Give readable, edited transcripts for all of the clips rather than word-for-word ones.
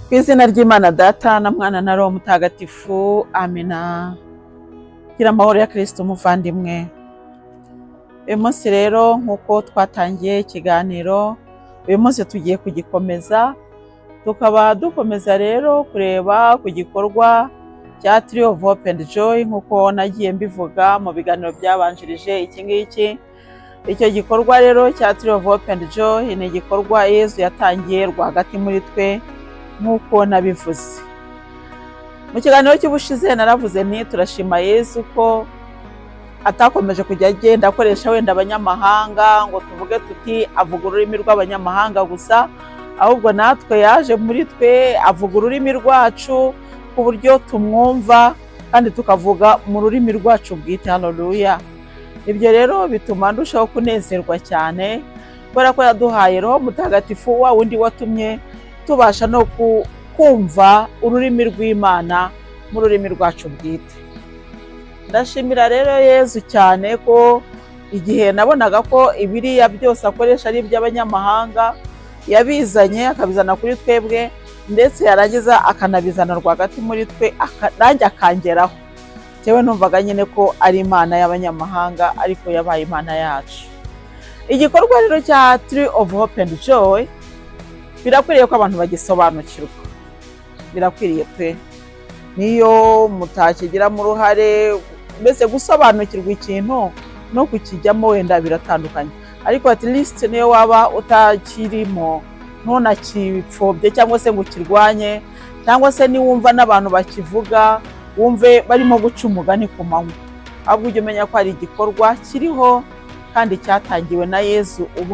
Ku izina ry'Imana Data na Mwana na Roho Mutagatifu, amina. Gira amahoro ya Kristo umuvandimwe. Uyu munsi rero nk'uko twatangiye ikiganiro, uyu munsi tugiye kugikomeza, tukaba dukomeza rero kureba ku gikorwa cya Tree of Hope and Joy nk'uko nagiye mbivuga mu biganiro byabanjirije iki ngiki. Icyo gikorwa rero cya Tree of Hope and Joy ni igikorwa Yesu yatangiye rwagati muri twe nk'uko nabivuze. Mu kiganiro cy'ubushize naravuze nti turashima Yesu ko atakomeje kujya agenda akoresha wenda abanyamahanga ngo tuvuge tuti avuga ururimi rw'abanyamahanga gusa, ahubwo natwe yaje muri twe avuga ururimi rwacu ku buryo tumwumva kandi tukavuga mu rurimi rwacu bwite. Haleluya. Ibyo rero bituma ndushaho kunezerwa cyane kubera ko yaduhaye Roho Mutagatifu, wa wundi watumye tubasha no kumva ururimi rw'Imana mu rurimi rwacu bwite. Ndashimira rero Yesu cyane ko igihe nabonaga ko ibiriya byose akoresha ari iby'abanyamahanga, yabizanye akabizana kuri twebwe, ndetse yarangiza akanabizana rwagati muri twe, nanjye akangeraho. Cyewe numvaga nyine ko ari Imana y'abanyamahanga ariko yabaye Imana yacu. Igikorwa rero cya Tree of Hope and Joy birakwiriye ko abantu bagisobanukirwa, birakwiriye pe. Niyo mutakigiramo uruhare, mbese gusobanukirwa ikintu no kukijyamo wenda biratandukanye, ariko at least niyo waba utakirimo ntunakipfobye cyangwa se ngo ukirwanye, cyangwa se niwumva n'abantu bakivuga wumve barimo guca umugani ku manywa, ahubwo ujye umenya ko ari igikorwa kiriho kandi cyatangiwe na Yesu ubwe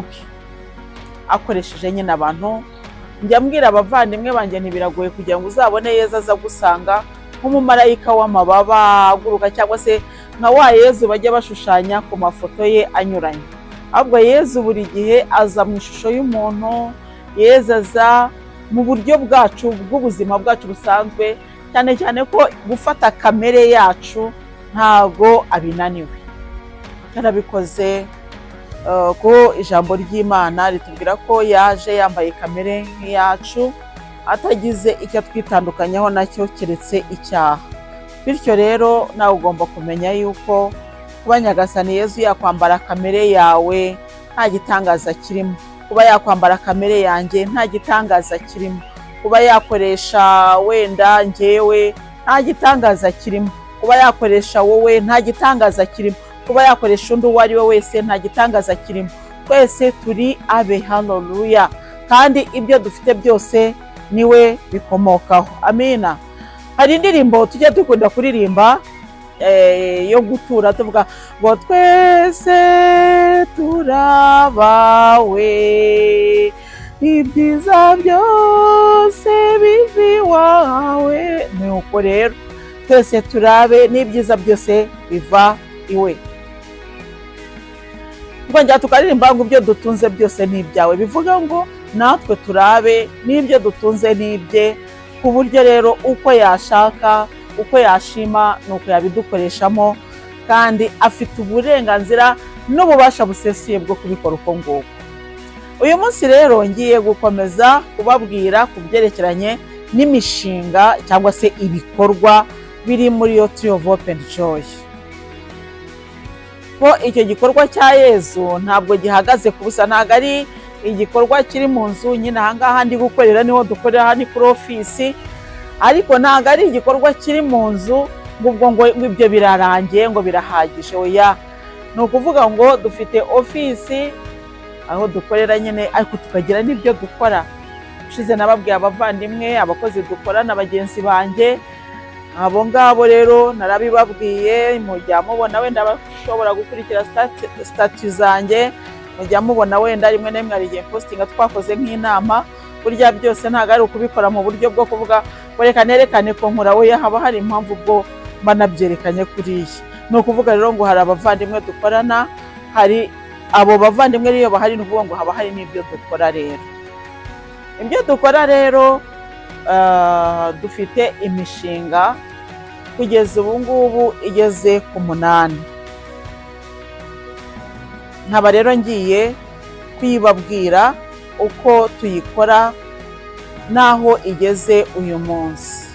akoresheje nyine abantu. Njya mbwira abavandimwe banjye ntibiragoye kugira ngo uzabone Yesu aza gusanga nk'umumarayika w'amababa aguruka, cyangwa se nka wa Yesu bajya bashushanya ku mafoto ye anyuranye, ahubwo Yesu buri gihe aza mu ishusho y'umuntu. Yesu aza mu buryo bwacu bw'ubuzima bwacu busanzwe, cyane cyane ko gufata kamere yacu ntago abinaniwe. Yarabikoze ko ijambo ry'Imana ritubwira ko yaje yambaye kamere nk'iyacu, atagize icyo twitandukanyaho nacyo keretse icyaha. Bityo rero nawe ugomba kumenya yuko kuba Nyagasani Yesu yakwambara kamere yawe nta gitangaza kirimo, kuba yakwambara kamere yanjye nta gitangaza kirimo, kuba yakoresha wenda njyewe nta gitangaza kirimo, kuba yakoresha wowe nta gitangaza kirimo, kuba yakoresha undi uwo ari we wese nta gitangaza kirimo. Twese turi abe. Haleluya. Kandi ibyo dufite byose niwe bikomokaho. Amina. Hari indirimbo tujya dukunda kuririmba yo gutura tuvuga ngo twese turabawe, ibyiza byose biva iwawe. Nuko rero twese turabe, n'ibyiza byose biva iwe. Twongera tukaririmba ngo ibyo dutunze byose ni ibyawe, bivuga ngo natwe turabe, n'ibyo dutunze ni ibye, ku buryo rero uko yashaka, uko yashima nuko yabidukoreshamo, kandi afite uburenganzira n'ububasha busesuye bwo kubikora uko nguko. Uyu munsi rero ngiye gukomeza kubabwira ku byerekeranye n'imishinga cyangwa se ibikorwa biri muri yo Tree of Hope and Joy. Ko icyo gikorwa cya Yesu ntabwo gihagaze ku busa, ntabwo ari igikorwa kiri mu nzu nyine ahangaha ndi gukorera niho dukorera, hano kuri ofisi, ariko ntabwo ari igikorwa kiri mu nzu ngo ibyo birarangiye ngo birahagije. Oya, ni ukuvuga ngo dufite ofisi aho dukorera nyine, ariko tukagira n'ibyo dukora. Ushize nababwiye abavandimwe, abakozi dukorana, bagenzi banjye, abo ngabo rero narabibabwiye, mujya mubona wenda bashobora gukurikira stati zanjye, mujya mubona wenda rimwe na rimwe hari igihe postinga twakoze nk'inama. Burya byose ntabwo ari ukubikora mu buryo bwo kuvuga ngo reka nerekane ko nkora, we haba hari impamvu bwo mba nabyerekanye kuriya. Ni ukuvuga rero ngo hari abavandimwe dukorana, hari abo bavandimwe rero bahari, ni ukuvuga ngo haba hari n'ibyo dukora. Rero ibyo dukora rero dufite imishinga kugeza ubu ngubu igeze ku 8. Nkaba rero ngiye kwibabwira uko tuyikora naho igeze uyu munsi.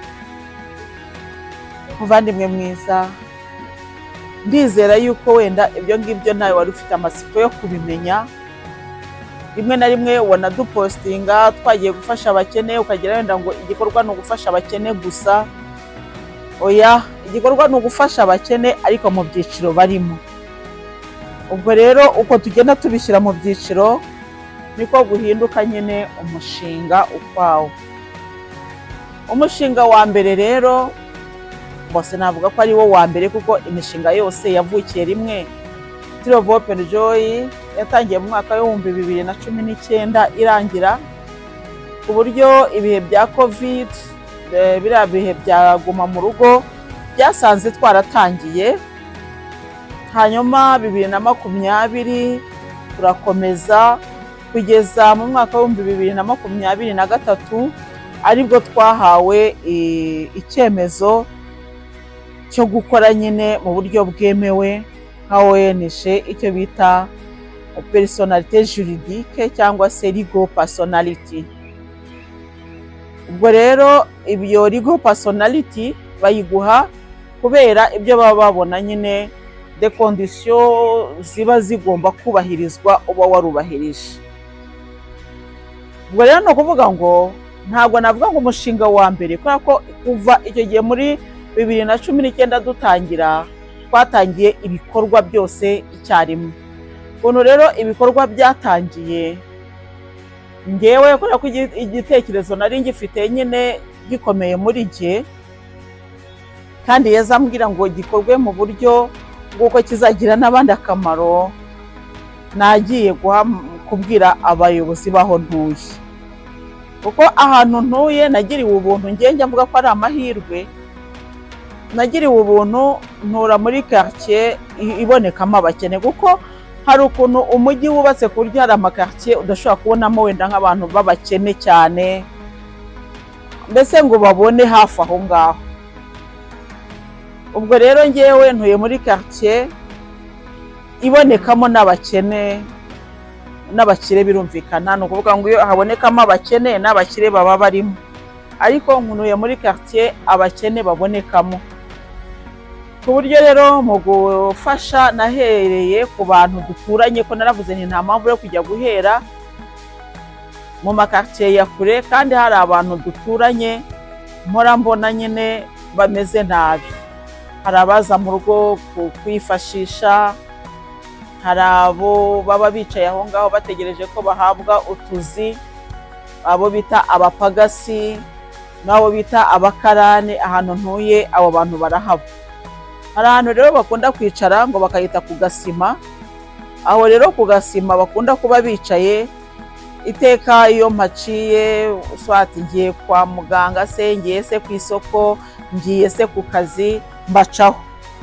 Muvandimwe mwiza, ndizera yuko wenda ibyo ngibyo nawe wari ufite amatsiko yo kubimenya. Rimwe na rimwe ubona dupostinga twagiye gufasha abakene, ukagira wenda ngo igikorwa ni ugufasha abakene gusa. Oya, igikorwa ni ugufasha abakene ariko mu byiciro barimo. Ubwo rero uko tugenda tubishyira mu byiciro niko guhinduka nyine umushinga ukwawo. Umushinga wa mbere rero bose navuga ko ari wo wa mbere, kuko imishinga yose yavukiye rimwe. Tree of Hope and Joy yatangiye mu mwaka w'ibihumbi 2019 irangira, ku buryo ibihe bya covid, biriya bihe byaguma mu rugo byasanze twaratangiye. Hanyuma 2020 turakomeza kugeza mu mwaka w'ibihumbi 2023 aribwo twahawe icyemezo cyo gukora nyine mu buryo bwemewe nka ONG, icyo bita personnalité juridique cyangwa se legal personality. Ubwo rero ibyo legal personality bayiguha kubera ibyo baba babona nyine de conditions ziba zigomba kubahirizwa uba warubahirije. Ubwo rero no kuvuga ngo ntabwo navuga ngo umushinga wa mbere, kubera ko kuva icyo gihe muri 2019 dutangira twatangiye ibikorwa byose icyarimwe. Ukuntu rero ibikorwa byatangiye, ngewe kubera ko igitekerezo nari ngifite nyine gikomeye muri jye, kandi yazambwira ngo gikorwe mu buryo bw'uko kizagira n'abandi akamaro, nagiye kubwira abayobozi baho ntuye. Kuko ahantu ntuye nagiriwe ubuntu, njye mvuga ko ari amahirwe. Nagiriwe ubuntu ntura muri quartier ibonekamo abakene, kuko hari ukuntu umujyi wubatse ku buryo hari amakartier udashobora kubonamo wenda nk'abantu b'abakene cyane, mbese ngo babone hafi aho ngaho. Ubwo rero ngewe ntuye muri quartier ibonekamo n'abakene n'abakire, birumvikana. Ni ukuvuga ngo iyo habonekamo abakene n'abakire baba barimo, ariko ntuye muri quartier abakene babonekamo. Ku buryo rero mu gufasha nahereye ku bantu duturanye, ko naravuze nti nta mpamvu yo kujya guhera mu makartier ya kure, kandi hari abantu duturanye mpora mbona nyine bameze nabi. Hari abaza mu rugo kwifashisha, hari abo baba bicaye aho ngaho bategereje ko bahabwa utuzi, abo bita abapagasi n'abo bita abakarane. Ahantu ntuye abo bantu barahaba. Hari ahantu rero bakunda kwicara ngo bakayita ku gasima. Aho rero ku gasima bakunda kuba bicaye iteka iyo mpaciye, swati ngiye kwa muganga se, ngiye se ku isoko, ngiye se ku kazi, mbacaho.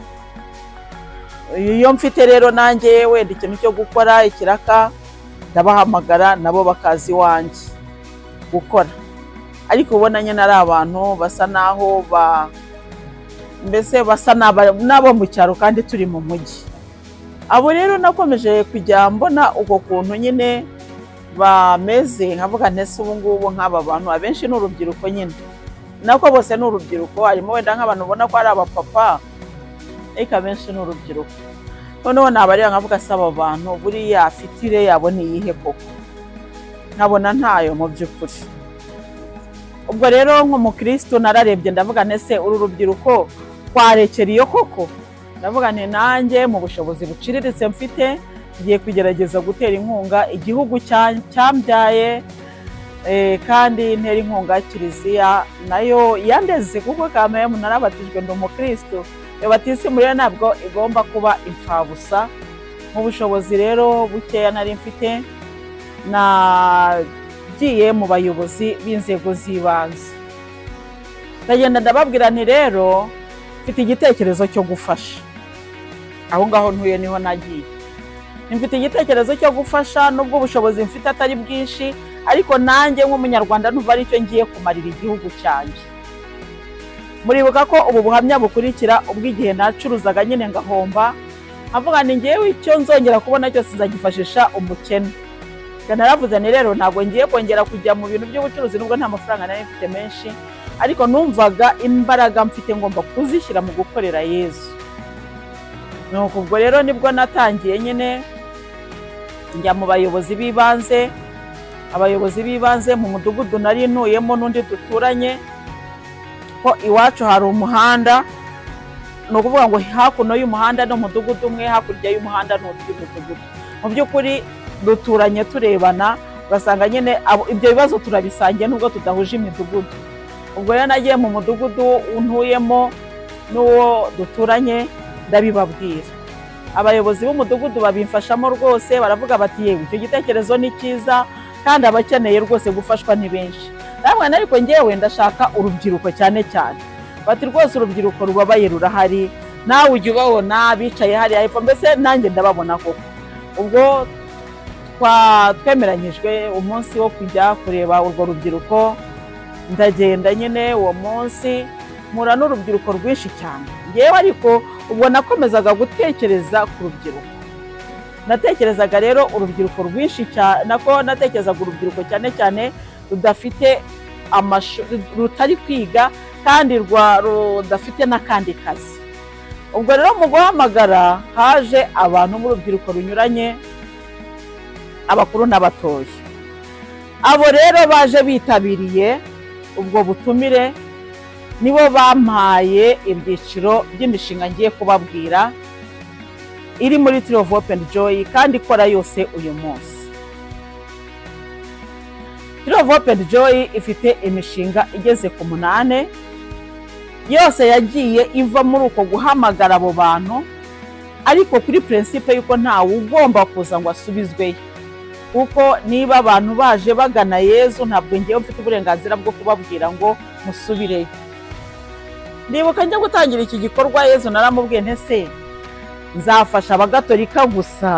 Iyo mfite rero nanjye wenda ikintu cyo gukora ikiraka, ndabahamagara nabo bakazi wanjye gukora. Ariko ubona nyine ari abantu basa naho mbese basa n'abo mu cyaro kandi turi mu mujyi. Abo rero nakomeje kujya mbona uko kuntu nyine bameze, nkavuga ntese ubu ngubu nk'aba bantu abenshi ni urubyiruko nyine, nako bose ni urubyiruko. Harimo wenda nk'abantu ubona ko ari abapapa, ariko abenshi ni urubyiruko. Noneho nabareba nkavuga saba abantu buriya fitire yabo ni iyihe koko, nkabona ntayo mu by'ukuri. Ubwo rero nk'umukristo nararebye ndavuga ntese uru rubyiruko twarekera iyo koko. Ndavuga nti nanjye mu bushobozi buciriritse mfite ngiye kugerageza gutera inkunga igihugu cyambyaye, kandi ntera inkunga kiliziya nayo yandeze, kuko kameye narabatijwe ndi umukristo. Batisimu rero ntabwo igomba kuba imfabusa. Mu bushobozi rero bukeya nari mfite, nagiye mu bayobozi b'inzego z'ibanze, ndagenda ndababwira nti rero mfite igitekerezo cyo gufasha. Aho ngaho ntuye niho nagiye, mfite igitekerezo cyo gufasha, nubwo ubushobozi mfite atari bwinshi, ariko nanjye nk'umunyarwanda numva ari cyo ngiye kumarira igihugu cyanjye. Muribuka ko ubu buhamya bukurikira ubw'igihe nacuruzaga nyine ngahomba, avuga ni ngewe icyo nzongera kubona cyose nzagifashisha umukene. naravuze ni rero ntabwo ngiye kongera kujya mu bintu by'ubucuruzi nubwo nta mafaranga nari mfite menshi, ariko numvaga imbaraga mfite ngomba kuzishyira mu gukorera Yesu. Nuko ubwo rero nibwo natangiye nyine njya mu bayobozi b'ibanze, abayobozi b'ibanze mu mudugudu nari ntuyemo n'undi duturanye, ko iwacu hari umuhanda, ni ukuvuga ngo hakuno y'umuhanda no mudugudu umwe, hakurya y'umuhanda n'undi mudugudu. Mu by'ukuri duturanye turebana, ugasanga nyine ibyo bibazo turabisangiye nubwo tudahuje imidugudu. Ubwo rero nagiye mu mudugudu ntuyemo n'uwo duturanye ndabibabwira, abayobozi b'umudugudu babimfashamo rwose, baravuga bati yewe icyo gitekerezo ni cyiza kandi abakeneye rwose gufashwa ni benshi. Namwe ariko ngewe ndashaka urubyiruko cyane cyane, bati rwose urubyiruko rubabaye rurahari, nawe ujya ubabona bicaye hariya hepfo, mbese nanjye ndababona koko. Ubwo twemeranyijwe umunsi wo kujya kureba urwo rubyiruko, ndagenda nyine uwo munsi mpura n'urubyiruko rwinshi cyane. Ngewe ariko ubwo nakomezaga gutekereza ku rubyiruko, natekerezaga rero urubyiruko rwinshi cyane, natekerezaga urubyiruko cyane cyane rudafite rutari kwiga kandi rudafite n'akandi kazi. Ubwo rero mu guhamagara haje abantu mu rubyiruko runyuranye, abakuru n'abatoya. Abo rero baje bitabiriye ubwo butumire nibo bampaye ibyiciro by'imishinga ngiye kubabwira iri muri Tree of Hope and Joy kandi ikora yose uyu munsi. Tree of Hope and Joy ifite imishinga igeze ku 8 yose yagiye iva muri uko guhamagara abo bantu, ariko kuri principe yuko ntawe ugomba kuza ngo asubizweyo, kuko niba abantu baje bagana Yesu ntabwo ngiye mfite uburenganzira bwo kubabwira ngo musubireyo. Ndibuka njya gutangira iki gikorwa Yesu naramubwiye ntese nzafasha abagatolika gusa,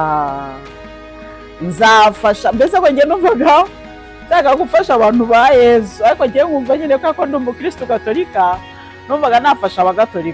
nzafasha mbese ko ngiye numvaga nshaka gufasha abantu ba Yesu, ariko ngiye nkumva nyine ko ndi umukristo gatolika numvaga nafasha abagatolika.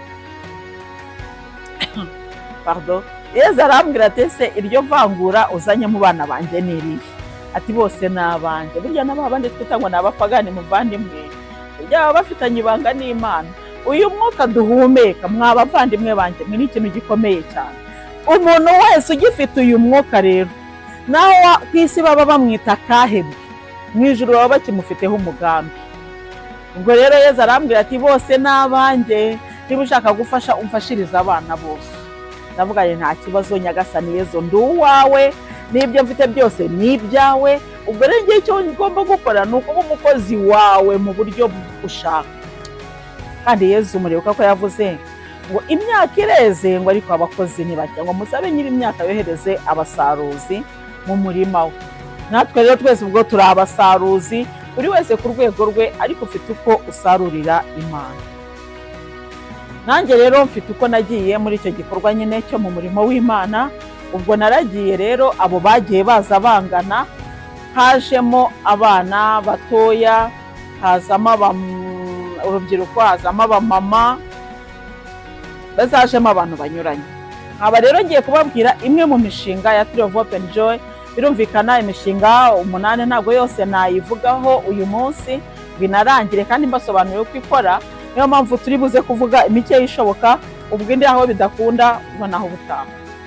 Pardon. Yesu arambwira ati ese iryo vangura uzanye mu bana banjye niriye? Ati bose nabanje, burya n'abandi twita ngo nabapagani muvandimwe, burya bafitanye ibanga n'Imana. Uyu mwuka duhumeka mwabavandimwe banjye ni ikintu gikomeye cyane. Umuntu wese ugifite uyu mwuka rero naho kwisi baba bamwita kahebwe, mu ijuru baba bakimufiteho umugambi. Ubwo rero Yesu arambwira ati bose nabanje, niba ushaka gufasha umfashiriza abana bose. Ndavuga nta kibazo Nyagasani Yesu, ndi uwawe, n'ibyo mfite byose ni ibyawe. Ubwo rero ngiye icyo ngomba gukora ni ukuba umukozi wawe mu buryo ushaka. Kandi Yesu muribuka ko yavuze ngo imyaka ireze ngo ariko abakozi ni bake, ngo musabe nyiri imyaka yohereze abasaruzi mu murima we. Natwe rero twese ubwo turi abasaruzi, buri wese ku rwego rwe, ariko ufite uko usarurira Imana. Nanjye rero mfite uko nagiye muri icyo gikorwa nyine cyo mu murimo w'Imana. Ubwo naragiye rero abo bagiye baza bangana, hajemo abana batoya, hazamo urubyiruko, hazamo abamama, bazajemo abantu banyuranye. Aba rero ngiye kubabwira imwe mu mishinga ya Tree of Hope and Joy. Birumvikana imishinga 8 ntabwo yose nayivugaho uyu munsi binarangire kandi mbasobanuriye uko ikora, niyo mpamvu turi buze kuvuga imike ishoboka, ubwo indi aho bidakunda ubona aho butaha.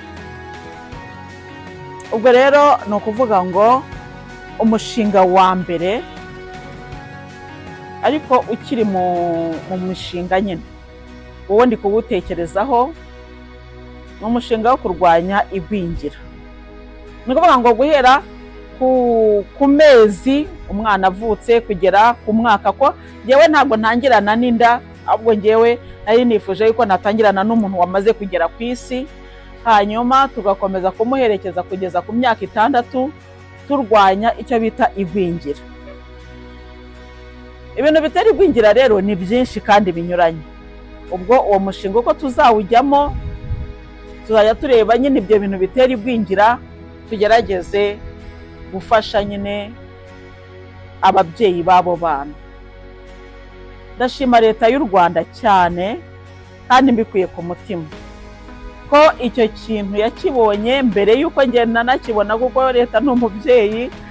Ubwo rero ni ukuvuga ngo umushinga wa mbere, ariko ukiri mu mishinga nyine wowe ndi kuwutekerezaho, ni umushinga wo kurwanya igwingira. Ni ukuvuga ngo guhera ku mezi umwana avutse kugera ku mwaka, ko ngewe ntabwo ntangirana n'inda, ahubwo ngewe nari nifuje yuko natangirana n'umuntu wamaze kugera ku isi, hanyuma tugakomeza kumuherekeza kugeza ku myaka 6 turwanya icyo bita igwingira. Ibintu bitera igwingira rero ni byinshi kandi binyuranye. Ubwo uwo mushinga uko tuzawujyamo, tuzajya tureba nyine ibyo bintu bitera igwingira, tugerageze gufasha nyine ababyeyi babo bana. Ndashima leta y'u Rwanda cyane kandi mbikuye ku mutima ko icyo kintu yakibonye mbere yuko ngenda nakibona, kuko leta ni umubyeyi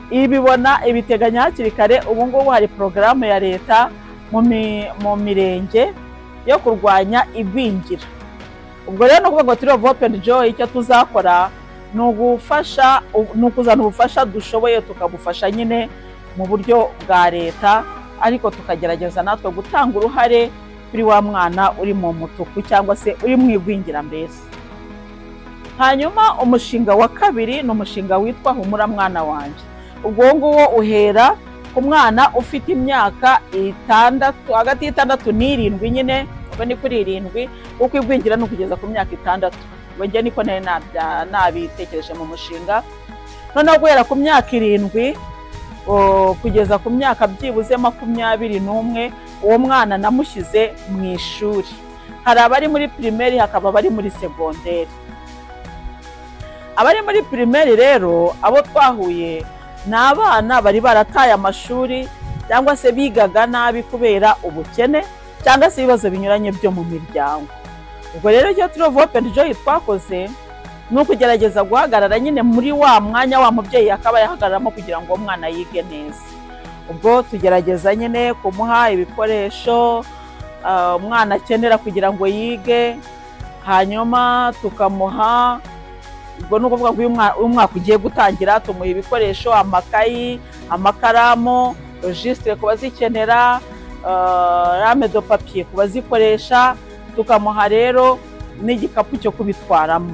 ibibona ibiteganya hakiri kare. Ubu ngubu hari porogaramu ya leta mu mirenge yo kurwanya igwingira. Ubwo rero no kuvuga ngo Tree of Hope and Joy icyo tuzakora ni ugufasha, ni ukuzana ubufasha dushoboye tukabufasha nyine mu buryo bwa leta, ariko tukagerageza natwe gutanga uruhare kuri wa mwana uri mu mutuku cyangwa se uri mu igwingira mbese. Hanyuma umushinga wa kabiri ni umushinga witwa Humura Mwana Wanjye. Ubwo nguwo uhera ku mwana ufite imyaka 6, hagati y'6 n'7 nyine, ubwo ni kuri 7, kuko igwingira ni ukugeza ku myaka 6. Ubwo njye niko nabitekereje mu mushinga. Noneho guhera ku myaka 7 kugeza ku myaka byibuze 21, uwo mwana namushyize mu ishuri. Hari abari muri primaire, hakaba abari muri secondaire. Abari muri primaire rero abo twahuye ni abana bari barataye amashuri cyangwa se bigaga nabi kubera ubukene cyangwa se ibibazo binyuranye byo mu miryango. Ubwo rero icyo Tree of Hope and Joy twakoze ni ukugerageza guhagarara nyine muri wa mwanya wa mubyeyi akaba yahagararamo kugira ngo umwana yige neza. Ubwo tugerageza nyine kumuha ibikoresho umwana akenera kugira ngo yige, hanyuma tukamuha, ubwo nuko vuga ngo umwaka ugiye gutangira tumuha ibikoresho, amakayi, amakaramu, registre kuba zikenera, rame de papier kuba zikoresha, tukamuha rero n'igikapu cyo kubitwaramo.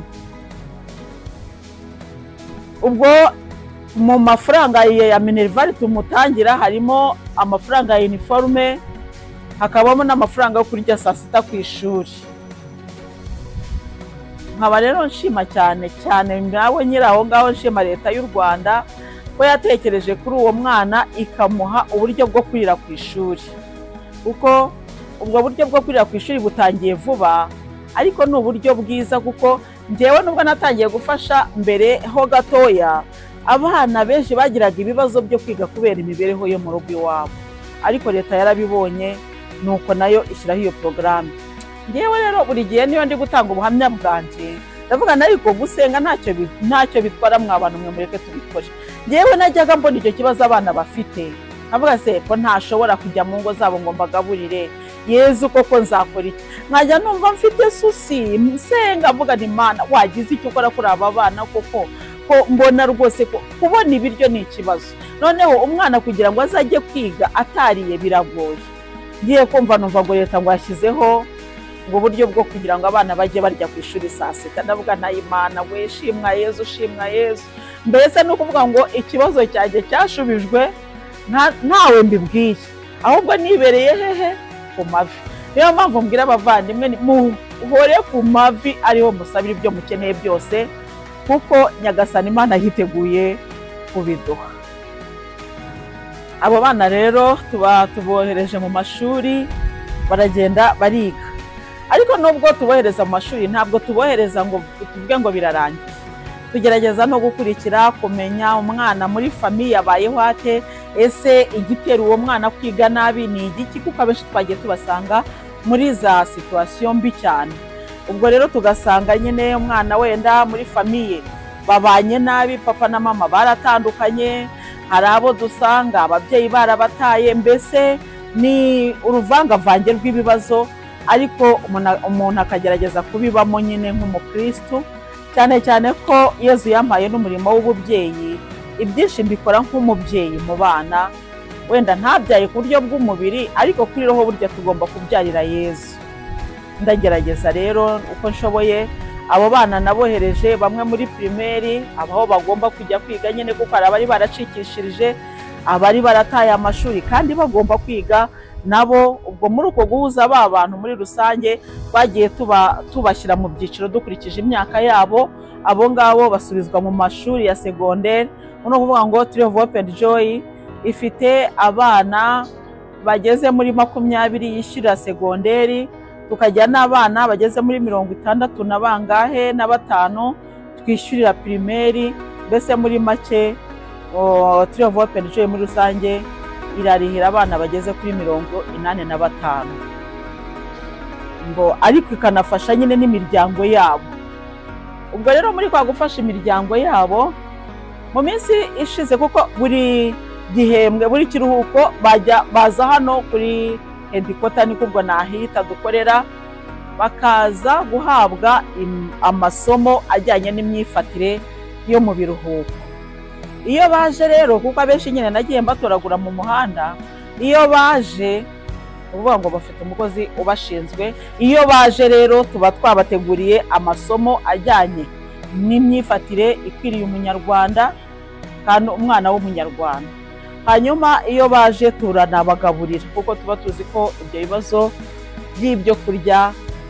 Ubwo mu mafaranga ya Minerval tumutangira harimo amafaranga ya uniforme, hakabamo n'amafaranga yo kurya saa sita ku ishuri. Nkaba rero nshima cyane nawe nyiraho ngaho, nshima leta y'u Rwanda ko yatekereje kuri uwo mwana ikamuha uburyo bwo kurira ku ishuri, kuko ubwo buryo bwo kurira ku ishuri butangiye vuba, ariko ni uburyo bwiza kuko njyewe nubwo natangiye gufasha mbere ho gatoya, abana benshi bagiraga ibibazo byo kwiga kubera imibereho yo mu rugo iwabo, ariko leta yarabibonye nuko nayo ishyiraho iyo porogaramu. Njyewe rero buri gihe niyo ndi gutanga ubuhamya bwanjye ndavuga ariko gusenga ntacyo bitwara mw'abantu mwe mureke tubikore. Njyewe najyaga mbona icyo kibazo abana bafite, avuga se ko ntashobora kujya mu ngo zabo ngo mbagaburire, Yezu koko nzakora iki? Nkajya numva mfite susi msenga, avuga ni Mana wagize icyo ukora kuri aba bana koko, ko mbona rwose ko kubona ibiryo ni ikibazo. Noneho umwana kugira ngo azajye kwiga atariye biragoye. Ngiye kumva numva ngo leta ngo yashyizeho ngo buryo bwo kugira ngo abana bajye barya ku ishuri saa sita. Ndavuga na Imana we, shimwa Yezu, shimwa Yezu. Mbese no kuvuga ngo ikibazo cyanjye cyashubijwe ntawe mbibwiye, ahubwo nibereye hehe ku mavi. Niyo mpamvu mbwira abavandimwe muhore ku mavi ariho musabira ibyo mukeneye byose, kuko Nyagasani Imana yiteguye kubiduha. Abo bana rero tubohereje mu mashuri, baragenda bariga. Ariko nubwo tubohereza mu mashuri ntabwo tubohereza ngo tuvuge ngo birarangiye. Tugerageza no gukurikira kumenya umwana muri famiye abayeho ate, ese igitera uwo mwana kwiga nabi ni igiki, kuko abenshi twagiye tubasanga muri za situation mbi cyane. Ubwo rero tugasanga nyine umwana wenda muri famiye babanye nabi, papa na mama baratandukanye, hari abo dusanga ababyeyi barabataye, mbese ni uruvangavange rw'ibibazo, ariko umuntu akagerageza kubibamo nyine nk'umukristo, cyane cyane ko Yezu yampaye n'umurimo w'ububyeyi, ibyinshi mbikora nk'umubyeyi mu bana, wenda ntabyaye ku buryo bw'umubiri, ariko kuri roho burya tugomba kubyarira Yezu. Ndagerageza rero uko nshoboye, abo bana nabohereje bamwe muri primaire, abaho bagomba kujya kwiga nyine, kuko hari abari baracikishirije, abari barataye amashuri kandi bagomba kwiga nabo. Ubwo muri uko guhuza ba bantu muri rusange bagiye tubashyira mu byiciro dukurikije imyaka yabo. Abo ngabo basubizwa mu mashuri ya secondaire. Uno kuvuga ngo Tree of Hope and Joy ifite abana bageze muri 20 yishyurira secondaire, tukajya n'abana bageze muri 60 na bangahe na 5 twishyurira primaire. Mbese muri make Tree of Hope and Joy muri rusange irarihira abana bageze kuri 85 ngo, ariko ikanafasha nyine n'imiryango yabo. Ubwo rero muri kwa gufasha imiryango yabo mu minsi ishize, kuko buri gihembwe buri kiruhuko baza hano kuri headquarter niko ubwo nahita dukorera, bakaza guhabwa amasomo ajyanye n'imyifatire yo mu biruhuko. Iyo baje rero, kuko abenshi nyine nagiye mbatoragura mu muhanda, iyo baje uvuga ngo bafite umukozi ubashinzwe, iyo baje rero tuba twabateguriye amasomo ajyanye n'imyifatire ikwiriye umunyarwanda kandi umwana w'umunyarwanda. Hanyuma iyo baje turanabagaburira, kuko tuba tuzi ko ibyo bibazo by'ibyo kurya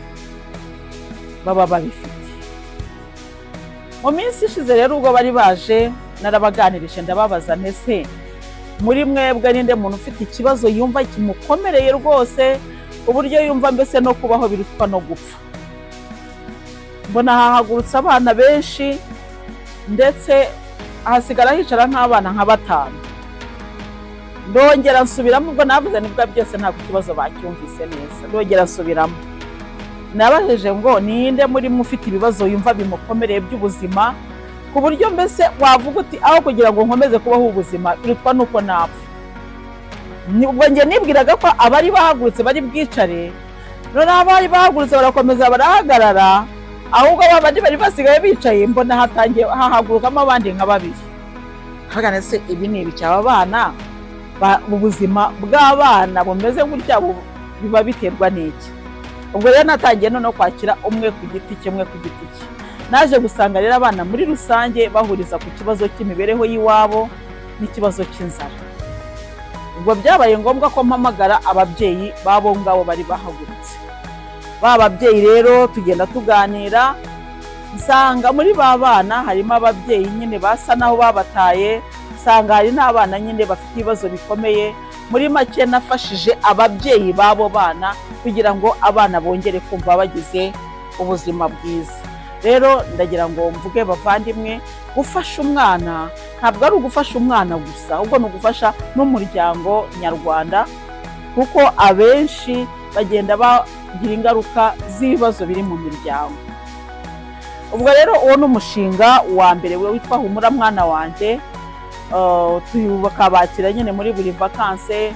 baba babifite. Mu minsi ishize rero ubwo bari baje, narabaganirije ndababaza, ntese muri mwebwe ninde muntu ufite ikibazo yumva kimukomereye rwose uburyo yumva mbese no kubaho birutwa no gupfa? Mbona hahagurutse abana benshi, ndetse hasigara hicara nk'abana nka 5. Ndongera nsubiramo, ubwo navuze nibwo byose ntabwo ikibazo bacyumvise neza. Ndongera nsubiramo, nabajeje ngo ninde muri mufite ibibazo yumva bimukomereye by'ubuzima ku buryo mbese wavuga uti aho kugira ngo nkomeze kubaho ubuzima birutwa nuko napfa. Ubwo nge nibwiraga ko abari bahagurutse bari bwicare, none abari bahagurutse barakomeza barahagarara, ahubwo abandi bari basigaye bicaye, mbona hatangiye hahagurukamo abandi nka 2. Hagana se ibi ni ibicyaba abana, ubuzima bw'abana bumeze gutya biba biterwa n'iki? Ubwo rero natangiye no kwakira umwe ku giti cye, umwe ku giti cye. Naje gusanga rero abana muri rusange bahuriza ku kibazo cy'imibereho y'iwabo n'ikibazo cy'inzara. Ubwo byabaye ngombwa ko mpamagara ababyeyi babo ngabo bari bahagurutse. Ba babyeyi rero tugenda tuganira, nsanga muri ba bana harimo ababyeyi nyine basa naho babataye, nsanga hari n'abana nyine bafite ibibazo bikomeye. Muri make nafashije ababyeyi babo bana kugira ngo abana bongere kumva bagize ubuzima bwiza. Rero ndagira ngo mvuge bavandimwe, gufasha umwana ntabwo ari ugufasha umwana gusa, ahubwo ni ugufasha n'umuryango nyarwanda, kuko abenshi bagenda bagira ingaruka z'ibibazo biri mu miryango. Ubwo rero uwo ni umushinga wa mbere witwa Humura Mwana Wanjye. Tukabakira nyine muri buri vakanse,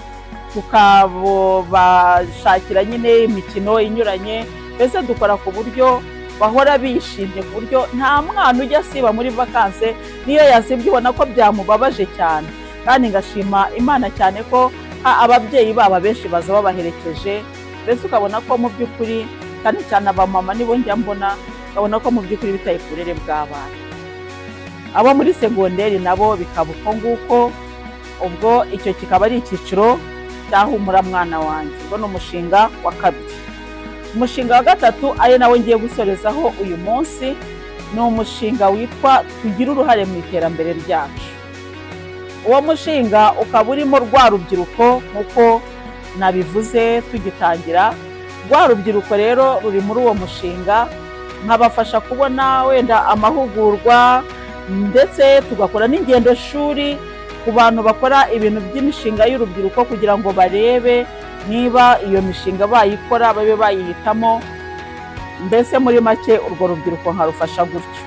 tukabashakira nyine imikino inyuranye, mbese dukora ku buryo bahora bishimye, ku buryo nta mwana ujya asiba muri vakanse. Niyo yasibye ubona ko byamubabaje cyane, kandi ngashima Imana cyane ko ababyeyi babo benshi baza babaherekeje, mbese ukabona ko mu by'ukuri cyane cyane abamama nibo njya mbona, ukabona ko mu by'ukuri bitaye ku burere bw'abana. Abo muri segonderi nabo bikaba uko nguko. Ubwo icyo kikaba ari icyiciro cya Humura Mwana Wanjye. Ubwo ni umushinga wa 2. Umushinga wa 3 ari nawe ngiye gusorezaho uyu munsi, ni umushinga witwa Tugire Uruhare mu Iterambere Ryacu. Uwo mushinga ukaba urimo rwa rubyiruko nk'uko nabivuze tugitangira. Rwa rubyiruko rero ruri muri uwo mushinga, nkabafasha kubona wenda amahugurwa, ndetse tugakora n'ingendo shuri ku bantu bakora ibintu by'imishinga y'urubyiruko, kugira ngo barebe niba iyo mishinga bayikora babe bayihitamo. Mbese muri make urwo rubyiruko nkarufasha gutyo.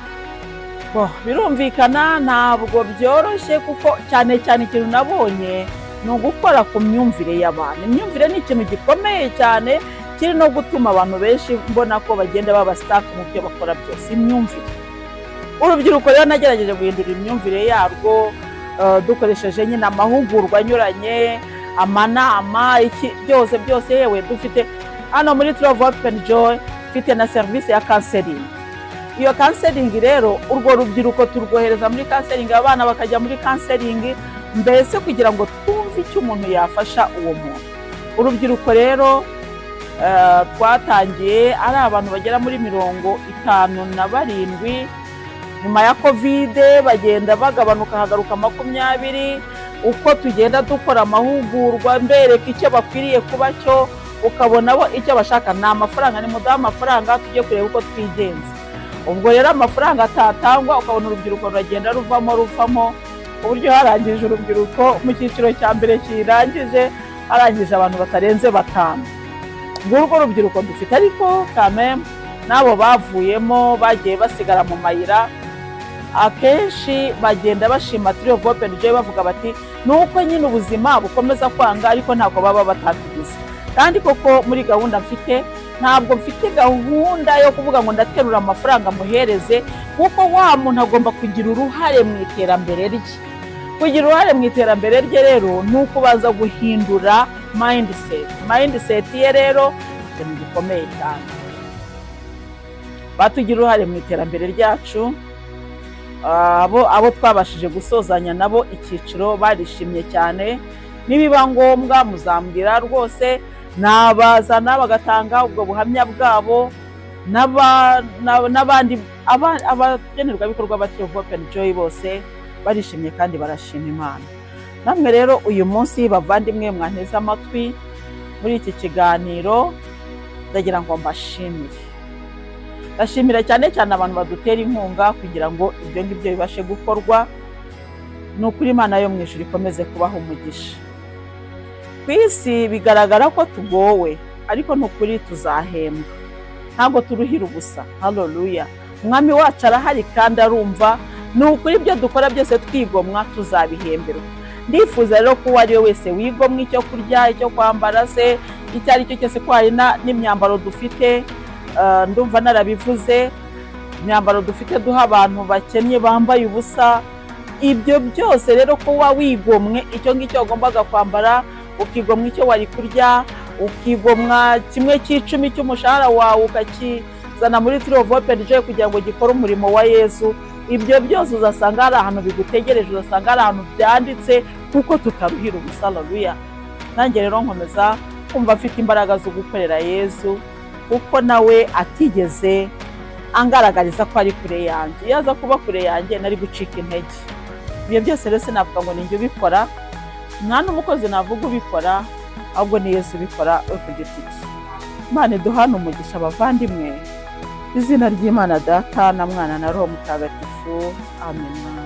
Birumvikana ntabwo byoroshye, kuko cyane cyane ikintu nabonye ni ugukora ku myumvire y'abantu. Imyumvire ni ikintu gikomeye cyane, kiri no gutuma abantu benshi mbona ko bagenda baba stuck mu byo bakora byose. Imyumvire, urubyiruko rero nagerageje guhindura imyumvire yarwo, dukoresheje nyine amahugurwa anyuranye, amanama, byose yewe dufite hano muri Trove Open Joy, mfite na serivisi ya counseling. Iyo counseling rero urwo rubyiruko turwohereza muri counseling, abana bakajya muri counseling, mbese kugira ngo twumve icyo umuntu yafasha uwo muntu. Urubyiruko rero twatangiye ari abantu bagera muri 57. Nyuma ya Covid bagenda bagabanuka, hagaruka 20. Uko tugenda dukora amahugurwa mbereka icyo bakwiriye kuba cyo, ukabona bo icyo bashaka ni amafaranga, ni mudaha amafaranga tujye kureba uko twigenza. Ubwo rero amafaranga atatangwa, ukabona urubyiruko ruragenda ruvamo, uburyo harangije urubyiruko mu cyiciro cya mbere kirangije, harangije abantu batarenze 5. Ngurwo urubyiruko dufite, ariko kameme nabo bavuyemo bagiye basigara mu mayira, akenshi bagenda bashima Tree of Hope and Joy bavuga bati nuko nyine ubuzima bukomeza kwanga ariko ntabwo baba batatugize. Kandi koko muri gahunda mfite, ntabwo mfite gahunda yo kuvuga ngo ndaterura amafaranga muhereze, kuko wa muntu agomba kugira uruhare mu iterambere rye. Kugira uruhare mu iterambere rye rero ni ukubaza guhindura mindset ye rero ikintu gikomeye cyane. Batugira uruhare mu iterambere ryacu, abo twabashije gusozanya nabo icyiciro barishimye cyane. Nibiba ngombwa muzambwira rwose, nabazana bagatanga ubwo buhamya bwabo, n'abandi abagenerwabikorwa ba Tree of Hope and Joy bose barishimye kandi barashima Imana. Namwe rero uyu munsi bavandimwe mwanteze amatwi muri iki kiganiro, ndagira ngo mbashimire. Ndashimira cyane cyane abantu badutera inkunga kugira ngo ibyo ngibyo bibashe gukorwa. Nukuri Imana yo mu ijuru ikomeze kubaho umugisha. Kwisi bigaragara ko tugowe, ariko nukuri tuzahembwa, ntabwo turuhira ubusa. Haleluya. Umwami wacu arahari kandi arumva. Nukuri ibyo dukora byose twigomwa tuzabihemberwa. Ndifuza rero ko ari we wese wigomwa icyo kurya, icyo kwambara se, icyo ari cyo cyose, ko hari n'imyambaro dufite. Ndumva narabivuze, imyambaro dufite duha abantu bakennye bambaye ubusa. Ibyo byose rero ko wigomwe icyo ngicyo wagombaga kwambara, ukigomwa icyo wari kurya, ukigomwa 1/10 cy'umushahara wawe ukakizana muri Tree of Hope and Joy kugira ngo gikore umurimo wa Yesu. Ibyo byose uzasanga hari ahantu bigutegereje, uzasanga hari ahantu byanditse, kuko tutaruhira ubusa. Haleluya. Nanjye rero nkomeza kumva afite imbaraga zo gukorera Yesu, kuko nawe atigeze angaragariza ko ari kure yanjye. Iyo aza kuba kure yanjye nari gucika intege. Ibyo byose rero sinavuga ngo ninjye ubikora, nta n'umukozi navuga ubikora, ahubwo ni Yesu ubikora we ku giti cye. Imana iduhane umugisha abavandimwe, izina ry'Imana Data na Mwana na Roho Mutagatifu. Amen.